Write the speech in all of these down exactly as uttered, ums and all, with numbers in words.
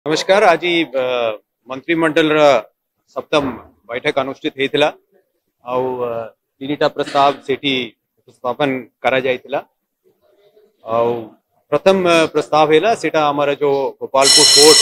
नमस्कार। आज मंत्रिमंडल सप्तम बैठक अनुष्ठित होता तीन प्रस्ताव से उपस्थापन करा जाइथिला। प्रथम प्रस्ताव है सेटा हमारा जो गोपालपुर पोर्ट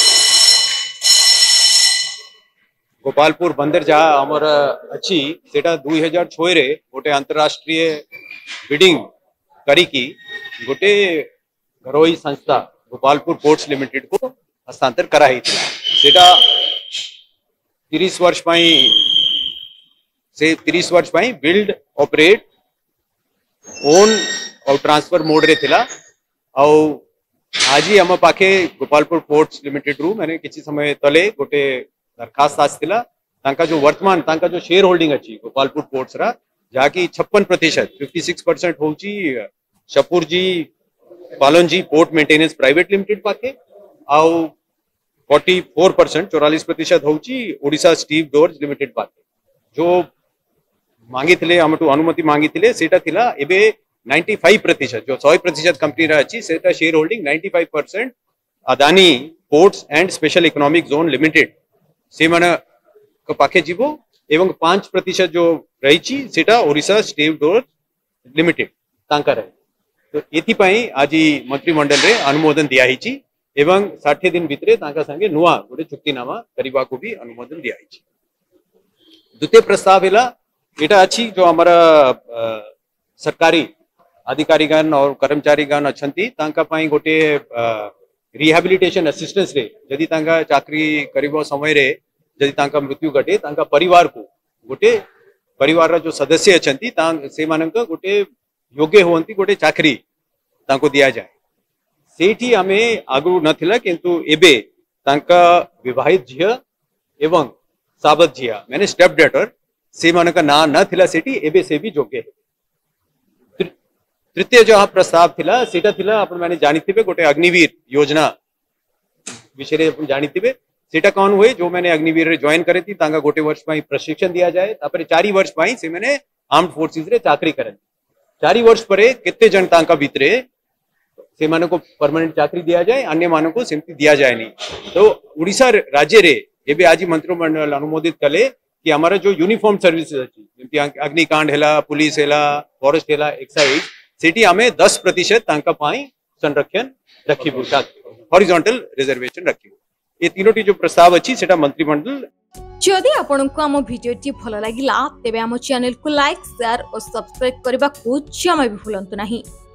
गोपालपुर बंदर जहाँ आमर अच्छी सेटा दो हज़ार छह रे गोटे अंतरराष्ट्रीय बिडिंग करिकी गोटे घरोई संस्था गोपालपुर पोर्ट्स लिमिटेड को हस्तांतर कराई सेटा तीस वर्ष से तीस वर्ष बिल्ड ऑपरेट ओन और ट्रांसफर मोड रे थिला। आज ही आम पाखे गोपालपुर पोर्ट्स लिमिटेड रू मैंने किसी समय तले गोटे दरखास्त आसला तांका जो वर्तमान तांका जो शेयर होल्डिंग अच्छी गोपालपुर पोर्ट्स रा जहाँकि छप्पन प्रतिशत फिफ्टी सिक्स परसेंट हूँ Shapoorji Pallonji port maintenance private limited पाखे आउ फोर्टी फोर परसेंट चौरालीस प्रतिशत हूँ ओडिशा स्टीव डोर्स लिमिटेड पाखे जो मांगी थे आमठू अनुमति मांगी थे सेटा थिला एबे पचानवे प्रतिशत जो सौ प्रतिशत कंपनी रा अच्छी सेटा शेयर होल्डिंग पचानवे percent Adani ports and special economic zone limited से मन पाखे जीवो एवं पांच प्रतिशत जो रही सेटा ओडिशा स्टीव डोर्स लिमिटेड तांका रहे। तो एथिपाई आज मंत्रिमंडल रे अनुमोदन दिया ही एवं साठ दिन भितर तांका संगे नुआ गोटे चुक्तिनामा करने को भी अनुमोदन दिया ही। द्वितीय प्रस्ताव है एटा अच्छी जो हमारा सरकारी अधिकारीगण और कर्मचारीगण अच्छी तांका पाई गोटे रिहेबिलिटेशन असिस्टेंस रे जदि तांका चाकरी करिबो समय रे जदि तांका मृत्यु घटे तांका परिवार को गोटे परिवार जो सदस्य अच्छी से मानक गोटे योग्य होती गोटे चाकरी तांको दिया जाए सेठी आमे आगु नथिला किंतु एबे तांका विवाहित झिया एवं साबत झिया मैंने स्टेप डॉटर से मानक ना न थिला सेठी एबे से भी योग्य है। तृतीय जो प्रस्ताव थिला सेटा थिला अपन मैंने जानी थिबे गोटे अग्निवीर योजना विषय अपन जानी थिबे सेटा कौन हुए जो मैंने अग्निवीर रे ज्वाइन करे थी तांका गोटे वर्ष पाई प्रशिक्षण दिया जाए तापर चारि वर्ष पाई से मैंने आर्म्ड फोर्सेस रे चाकरी करे चारि वर्ष परे केते जन तांका भितरे से माने को परमानेंट चाकरी दिया जाए अन्य मानों को सेमती दिया जाए नहीं। तो उड़ीसा राज्य रे एबे आज मंत्रिमंडल अनुमोदित कले कि हमारा जो यूनिफॉर्म सर्विसेज अच्छी अग्निकांड हेला पुलिस हेला फॉरेस्ट हेला एक्साइज सेठी आमे दस प्रतिशत तांका पाई संरक्षण रखी हॉरिजॉन्टल रिजर्वेशन रखी ये तीनोटी जो प्रस्ताव अच्छी सेटा मंत्रिमंडल। जदि आपंक आम भिडी भल लगा तेब आम चैनल को लाइक शेयर और सब्सक्राइब करने को जमा भी भूलु नहीं।